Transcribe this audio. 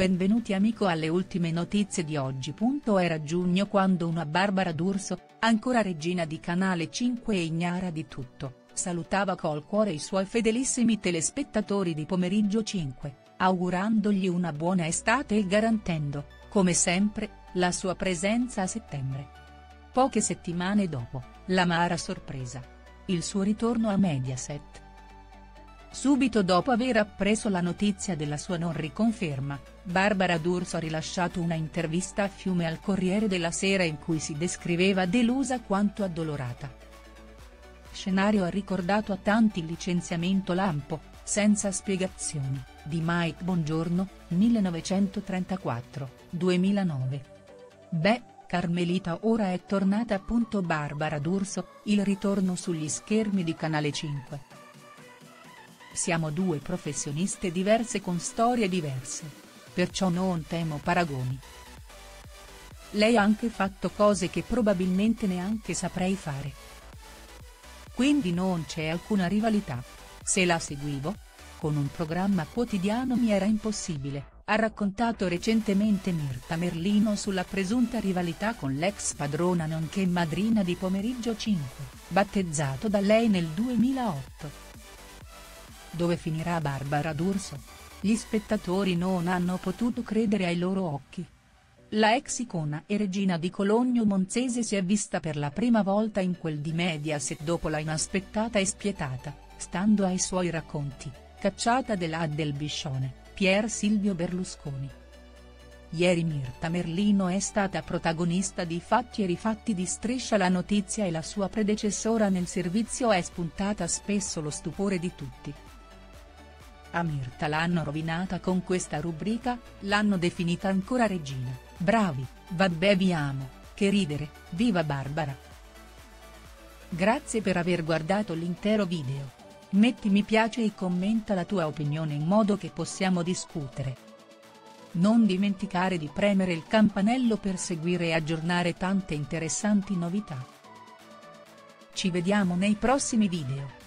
benvenuti amico alle ultime notizie di oggi. Era giugno quando una Barbara D'Urso, ancora regina di Canale 5 e ignara di tutto, salutava col cuore i suoi fedelissimi telespettatori di Pomeriggio 5, augurandogli una buona estate e garantendo, come sempre, la sua presenza a settembre. Poche settimane dopo, l'amara sorpresa. Il suo ritorno a Mediaset. Subito dopo aver appreso la notizia della sua non riconferma, Barbara D'Urso ha rilasciato una intervista a Fiume al Corriere della Sera in cui si descriveva delusa quanto addolorata. Scenario ha ricordato a tanti il licenziamento lampo, senza spiegazioni, di Mike Bongiorno, 1934-2009. Beh, Carmelita ora è tornata. Barbara D'Urso, il ritorno sugli schermi di Canale 5. Siamo due professioniste diverse con storie diverse. Perciò non temo paragoni. Lei ha anche fatto cose che probabilmente neanche saprei fare. Quindi non c'è alcuna rivalità. Se la seguivo? Con un programma quotidiano mi era impossibile, ha raccontato recentemente Mirta Merlino sulla presunta rivalità con l'ex padrona nonché madrina di Pomeriggio 5, battezzato da lei nel 2008. Dove finirà Barbara D'Urso? Gli spettatori non hanno potuto credere ai loro occhi. La ex icona e regina di Cologno Monzese si è vista per la prima volta in quel di Mediaset dopo la inaspettata e spietata, stando ai suoi racconti, cacciata del Biscione, Pier Silvio Berlusconi. Ieri Mirta Merlino è stata protagonista di Fatti e rifatti di Striscia la notizia e la sua predecessora nel servizio è spuntata spesso lo stupore di tutti. A Mirta l'hanno rovinata con questa rubrica, l'hanno definita ancora regina, bravi, vabbè vi amo, che ridere, viva Barbara. Grazie per aver guardato l'intero video. Metti mi piace e commenta la tua opinione in modo che possiamo discutere. Non dimenticare di premere il campanello per seguire e aggiornare tante interessanti novità. Ci vediamo nei prossimi video.